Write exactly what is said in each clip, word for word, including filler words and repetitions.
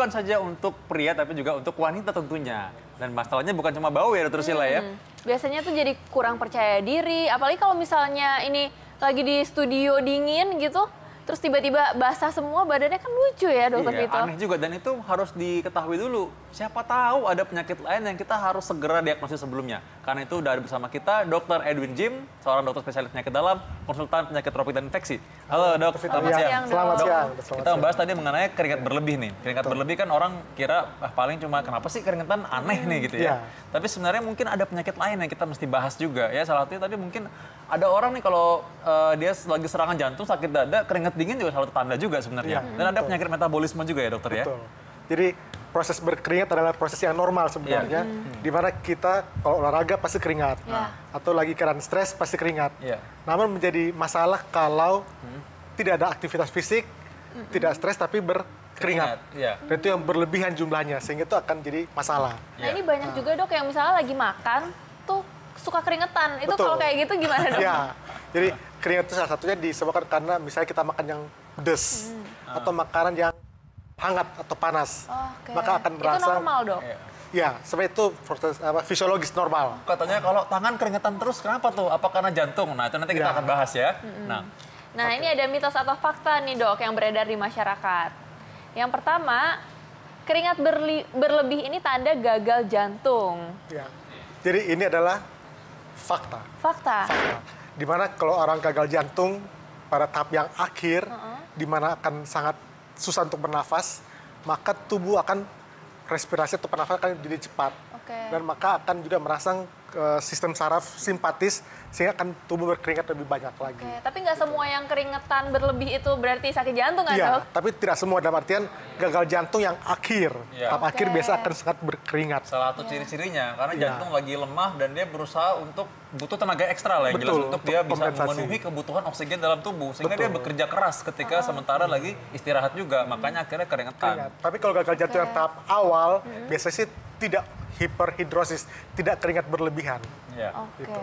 bukan saja untuk pria, tapi juga untuk wanita tentunya. Dan masalahnya bukan cuma bau ya, Dokter Sheila ya. Hmm. Biasanya tuh jadi kurang percaya diri, apalagi kalau misalnya ini lagi di studio dingin gitu, terus tiba-tiba basah semua, badannya kan lucu ya, Dokter Iya, Vito. aneh juga, dan itu harus diketahui dulu. Siapa tahu ada penyakit lain yang kita harus segera diagnosis sebelumnya. Karena itu udah ada bersama kita Dokter Edwin Jim, seorang dokter spesialis penyakit dalam, konsultan penyakit tropik dan infeksi. Halo Dok, selamat siang. siang. Selamat Dok. siang. Kita membahas tadi mengenai keringat berlebih nih. Keringat Betul. berlebih kan orang kira ah, paling cuma kenapa sih keringetan aneh nih gitu ya. Ya. Tapi sebenarnya mungkin ada penyakit lain yang kita mesti bahas juga ya. Salah satunya tadi mungkin ada orang nih kalau uh, dia lagi serangan jantung, sakit dada, keringat dingin juga salah satu tanda juga sebenarnya. Ya, Dan ada betul. penyakit metabolisme juga ya dokter ya. Betul. Jadi proses berkeringat adalah proses yang normal sebenarnya. Ya. Hmm. Di mana kita kalau olahraga pasti keringat. Ya. Atau lagi keadaan stres pasti keringat. Ya. Namun menjadi masalah kalau Hmm. tidak ada aktivitas fisik, Hmm. tidak stres tapi berkeringat. Keringat, ya. Dan itu yang berlebihan jumlahnya, sehingga itu akan jadi masalah. Nah ini banyak juga dok yang misalnya lagi makan tuh suka keringetan. Itu Betul. kalau kayak gitu gimana dok? Ya, jadi keringat itu salah satunya disebabkan karena misalnya kita makan yang pedas atau makanan yang hangat atau panas, Oke. maka akan Itu merasa normal dok? Iya. ya sebenarnya itu proses apa, fisiologis normal. Katanya kalau tangan keringetan terus kenapa tuh? Apa karena jantung? Nah itu nanti kita Ya. akan bahas ya. Nah, Nah ini ada mitos atau fakta nih dok yang beredar di masyarakat. Yang pertama, keringat berli- berlebih ini tanda gagal jantung. Ya. Jadi ini adalah fakta. Fakta. Fakta. Dimana kalau orang gagal jantung pada tahap yang akhir, di mana akan sangat susah untuk bernafas, maka tubuh akan respirasi atau pernafasan akan jadi cepat. Oke. Dan maka akan juga merangsang eh, sistem saraf simpatis sehingga akan tubuh berkeringat lebih banyak lagi. Oke, tapi nggak semua yang keringetan berlebih itu berarti sakit jantung kan Iya, dok? tapi tidak semua dalam artian gagal jantung yang akhir. Iya. Tahap akhir Oke. biasa akan sangat berkeringat. salah satu ciri-cirinya karena Iya. jantung lagi lemah dan dia berusaha untuk butuh tenaga ekstra lah yang jelas Betul, untuk untuk dia bisa kompensasi. memenuhi kebutuhan oksigen dalam tubuh sehingga dia Betul. bekerja keras ketika sementara lagi istirahat juga makanya akhirnya keringetan. Keringat. Tapi kalau gagal jantung yang tahap awal, Hmm. biasanya sih tidak hiperhidrosis, tidak keringat berlebihan. Ya. Oke. Gitu.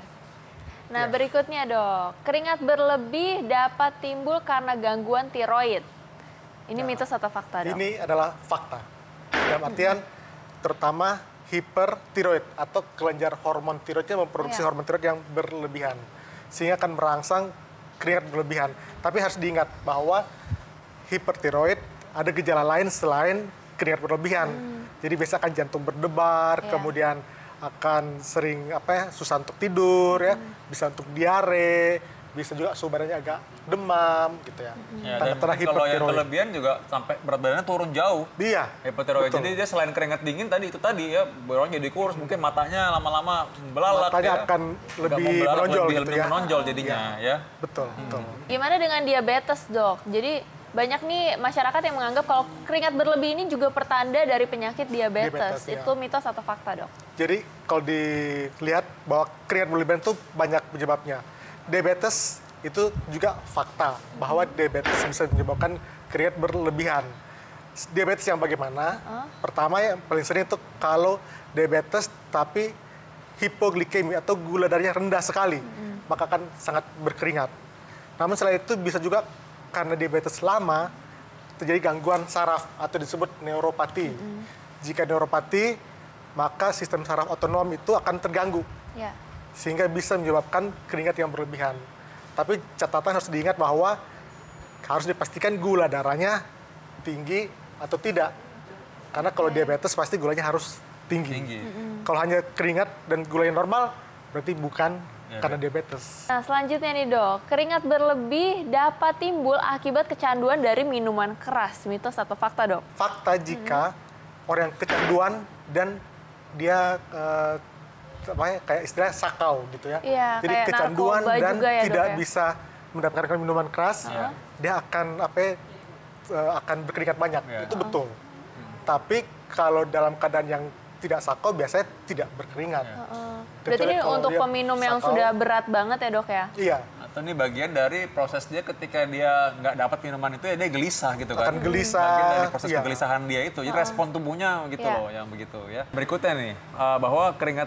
Nah Ya. berikutnya dok, keringat berlebih dapat timbul karena gangguan tiroid. Ini mitos atau fakta dok? Ini adalah fakta. Dalam artian terutama hipertiroid atau kelenjar hormon tiroidnya memproduksi Iya. hormon tiroid yang berlebihan. Sehingga akan merangsang keringat berlebihan. Tapi harus diingat bahwa hipertiroid ada gejala lain selain keringat berlebihan. Jadi biasa akan jantung berdebar, Iya. kemudian akan sering apa ya, susah untuk tidur ya, bisa untuk diare, bisa juga suhu badannya agak demam gitu ya. Ya, dan Tanda-tanda kalau yang hipertiroid. kelebihan juga sampai berat badannya turun jauh. Iya. Hipertiroid. betul. Jadi dia selain keringat dingin tadi itu tadi ya, orang jadi kurus, mungkin matanya lama-lama belalak Matanya ya. akan Nggak lebih mau belalak, menonjol lebih, gitu lebih ya. menonjol jadinya ya. Betul, betul. Gimana dengan diabetes dok? Jadi banyak nih masyarakat yang menganggap kalau keringat berlebih ini juga pertanda dari penyakit diabetes. Diabetes, ya. Itu mitos atau fakta dok? Jadi kalau dilihat bahwa keringat berlebihan itu banyak penyebabnya. Diabetes itu juga fakta bahwa diabetes bisa menyebabkan keringat berlebihan. Diabetes yang bagaimana? Pertama yang paling sering itu kalau diabetes tapi hipoglikemi atau gula darahnya rendah sekali, maka akan sangat berkeringat. Namun selain itu bisa juga karena diabetes lama terjadi gangguan saraf atau disebut neuropati. Jika neuropati, maka sistem saraf otonom itu akan terganggu Ya. sehingga bisa menyebabkan keringat yang berlebihan. Tapi catatan harus diingat bahwa harus dipastikan gula darahnya tinggi atau tidak. Karena kalau diabetes pasti gulanya harus tinggi. Tinggi. Kalau hanya keringat dan gulanya normal, berarti bukan Ya, karena kan? diabetes. Nah selanjutnya nih dok, keringat berlebih dapat timbul akibat kecanduan dari minuman keras. Mitos atau fakta dok? Fakta jika orang yang kecanduan dan dia eh, apa ya, kayak istilah sakau gitu ya. Iya, Jadi kayak kecanduan narkoba dan juga ya, Dok, tidak ya? bisa mendapatkan minuman keras, Iya. dia akan apa ya, eh, akan berkeringat banyak. Iya. Itu betul. Tapi kalau dalam keadaan yang tidak sakau biasanya tidak berkeringat. Berarti Kecuali ini kalau untuk dia peminum yang sakau. sudah berat banget ya dok ya? Iya, Atau ini bagian dari proses dia ketika dia nggak dapat minuman itu ya dia gelisah gitu kan. Akan gelisah, Bagian dari proses iya. kegelisahan dia itu. Jadi respon tubuhnya gitu Iya. loh yang begitu ya. Berikutnya nih, uh, bahwa keringat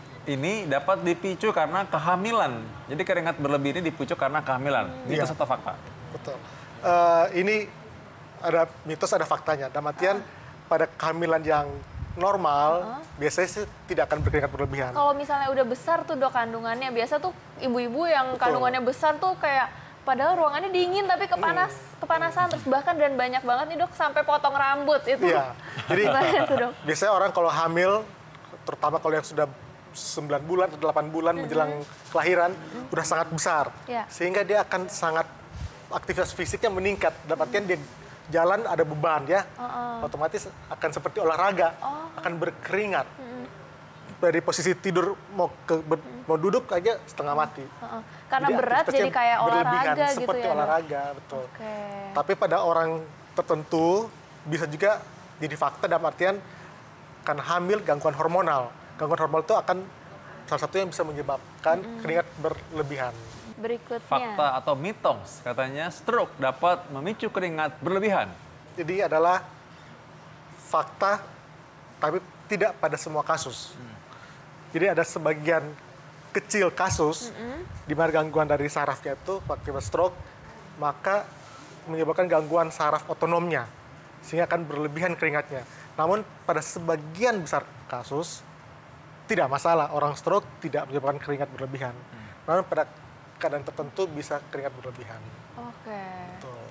ini dapat dipicu karena kehamilan. Jadi keringat berlebih ini dipicu karena kehamilan. Itu Iya. satu fakta. betul. Eh, ini ada mitos, ada faktanya. Dalam artian pada kehamilan yang normal, uh-huh. biasanya sih tidak akan berkeringat berlebihan. Kalau misalnya udah besar tuh dok kandungannya, biasa tuh ibu-ibu yang Betul. kandungannya besar tuh kayak padahal ruangannya dingin tapi kepanas, hmm. kepanasan terus bahkan dan banyak banget nih dok sampai potong rambut itu. Iya. Jadi itu, dok? biasanya orang kalau hamil, terutama kalau yang sudah sembilan bulan atau delapan bulan mm-hmm. menjelang kelahiran, mm-hmm. udah sangat besar. Yeah. Sehingga dia akan sangat, aktivitas fisiknya meningkat. Dalam artian dia jalan ada beban ya, uh-uh. otomatis akan seperti olahraga, oh. akan berkeringat. Mm-hmm. Dari posisi tidur mau ke ber, mau duduk aja setengah mati. Uh-uh. Karena jadi berat jadi kayak olahraga gitu seperti ya. olahraga, betul. Okay. Tapi pada orang tertentu bisa juga jadi fakta dalam artian kan hamil gangguan hormonal. Gangguan hormonal itu akan salah satu yang bisa menyebabkan mm-hmm. keringat berlebihan. Berikutnya. Fakta atau mitos, katanya stroke dapat memicu keringat berlebihan. Jadi adalah fakta, tapi tidak pada semua kasus. Hmm. Jadi ada sebagian kecil kasus mm-hmm. di mana gangguan dari sarafnya itu akibat stroke, maka menyebabkan gangguan saraf otonomnya, sehingga akan berlebihan keringatnya. Namun pada sebagian besar kasus, tidak masalah, orang stroke tidak menyebabkan keringat berlebihan. Hmm. Namun pada keadaan tertentu bisa keringat berlebihan. Oke. Betul.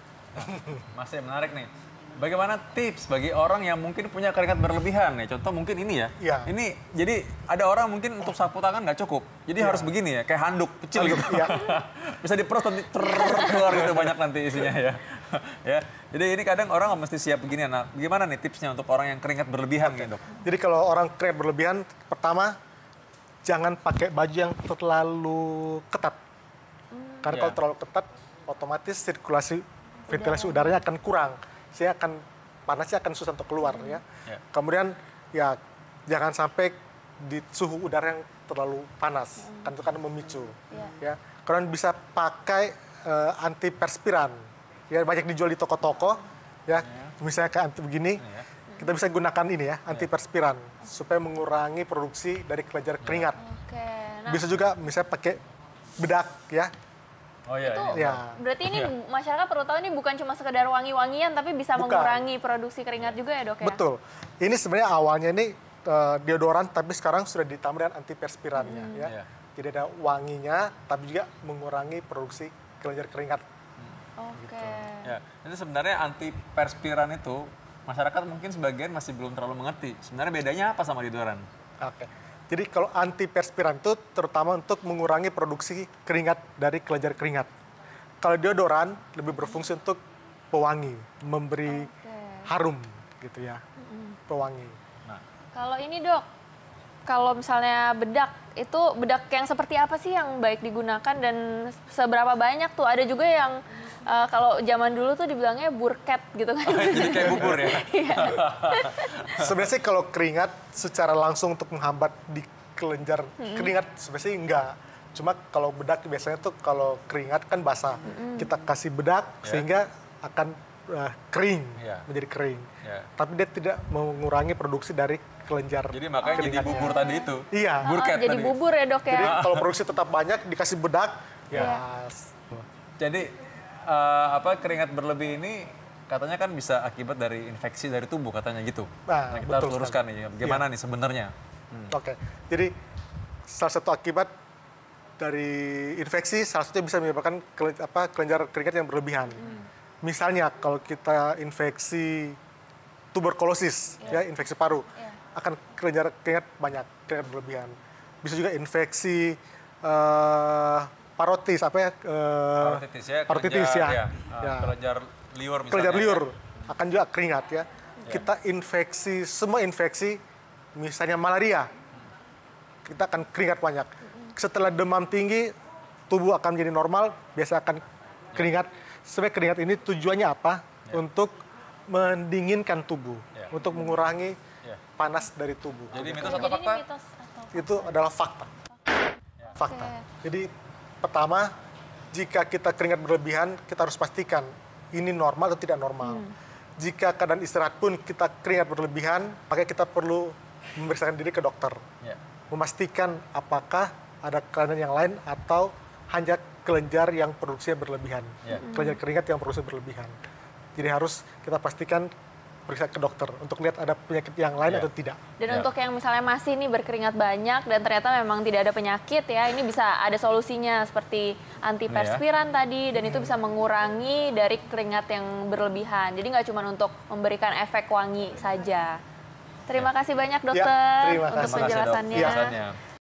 Masih menarik nih. Bagaimana tips bagi orang yang mungkin punya keringat berlebihan nih? Contoh mungkin ini ya. Iya. Ini jadi ada orang mungkin untuk sapu tangan nggak cukup. Jadi ya. harus begini ya, kayak handuk kecil gitu. Iya. Bisa diperus nanti keluar gitu banyak nanti isinya ya. Ya. Jadi ini kadang orang mesti siap begini. Nah, gimana nih tipsnya untuk orang yang keringat berlebihan gitu, Dok? Jadi kalau orang keringat berlebihan, pertama jangan pakai baju yang terlalu ketat. Hmm. Karena ya. kalau terlalu ketat, otomatis sirkulasi ventilasi udaranya akan kurang. Sehingga akan panasnya akan susah untuk keluar hmm. ya. ya. Kemudian ya jangan sampai di suhu udara yang terlalu panas, hmm. kan itu kan memicu. Ya. ya. Kemudian bisa pakai uh, antiperspiran. Ya banyak dijual di toko-toko, ya, ya. misalnya kayak anti begini, ya. kita bisa gunakan ini ya, antiperspiran, ya. supaya mengurangi produksi dari kelenjar keringat. Oke, nah. Bisa juga misalnya pakai bedak, ya. Oh iya. Itu, iya. ya. Berarti ini ya. masyarakat perlu tahu ini bukan cuma sekedar wangi-wangian, tapi bisa bukan. mengurangi produksi keringat juga ya dok ya? Betul. Ini sebenarnya awalnya ini uh, deodoran, tapi sekarang sudah ditambah dengan antiperspirannya, hmm. ya. ya. Jadi ada wanginya, tapi juga mengurangi produksi kelenjar keringat. Oke. Gitu. Ya, itu sebenarnya antiperspiran itu masyarakat mungkin sebagian masih belum terlalu mengerti. Sebenarnya bedanya apa sama deodoran? Oke. Jadi kalau antiperspiran itu terutama untuk mengurangi produksi keringat dari kelenjar keringat. Kalau deodoran lebih berfungsi untuk pewangi, memberi okay. harum gitu ya, mm-hmm. pewangi. Nah. Kalau ini dok, kalau misalnya bedak, itu bedak yang seperti apa sih yang baik digunakan dan seberapa banyak tuh? Ada juga yang uh, kalau zaman dulu tuh dibilangnya burket gitu kan. Jadi kayak bubur ya? Sebenarnya sih kalau keringat secara langsung untuk menghambat di kelenjar hmm. keringat sebenarnya enggak. Cuma kalau bedak biasanya tuh kalau keringat kan basah. Hmm. Kita kasih bedak yeah. sehingga akan uh, kering, yeah. menjadi kering. Yeah. Tapi dia tidak mengurangi produksi dari kelenjar. Jadi makanya jadi bubur tadi itu. Iya. Oh, jadi tadi. bubur ya dok ya. Jadi kalau produksi tetap banyak dikasih bedak, ya. Yes. Jadi uh, apa keringat berlebih ini katanya kan bisa akibat dari infeksi dari tubuh katanya gitu. Nah, nah kita harus luruskan nih, gimana ya. nih sebenarnya? Hmm. Oke. Okay. Jadi salah satu akibat dari infeksi salah satunya bisa menyebabkan kelen, apa kelenjar keringat yang berlebihan. Hmm. Misalnya kalau kita infeksi tuberkulosis, yeah. ya infeksi paru. Yeah. Akan kelenjar keringat banyak, keringat berlebihan. Bisa juga infeksi uh, parotis, apa ya? Uh, parotitis ya. Parotitis ya. ya. ya. Kelenjar liur misalnya. Kelenjar liur ya. akan juga keringat ya. ya. Kita infeksi, semua infeksi, misalnya malaria, kita akan keringat banyak. Setelah demam tinggi, tubuh akan menjadi normal, biasa akan keringat. Sebenarnya keringat ini tujuannya apa? Ya. Untuk mendinginkan tubuh, ya. untuk mengurangi panas dari tubuh. Jadi mitos atau fakta? Mitos atau... Itu adalah fakta. Ya. Fakta. Okay. Jadi pertama, jika kita keringat berlebihan, kita harus pastikan ini normal atau tidak normal. Hmm. Jika keadaan istirahat pun kita keringat berlebihan, maka kita perlu memeriksakan diri ke dokter. Ya. Memastikan apakah ada kelainan yang lain atau hanya kelenjar yang produksinya berlebihan. Ya. Kelenjar keringat yang produksinya berlebihan. Jadi harus kita pastikan periksa ke dokter untuk lihat ada penyakit yang lain Ya. atau tidak. Dan Ya. untuk yang misalnya masih nih berkeringat banyak dan ternyata memang tidak ada penyakit ya, ini bisa ada solusinya seperti antiperspiran tadi dan itu bisa mengurangi dari keringat yang berlebihan. Jadi nggak cuma untuk memberikan efek wangi saja. Terima kasih banyak dokter terima untuk kasih. Terima kasih, Dok, penjelasannya. penjelasannya.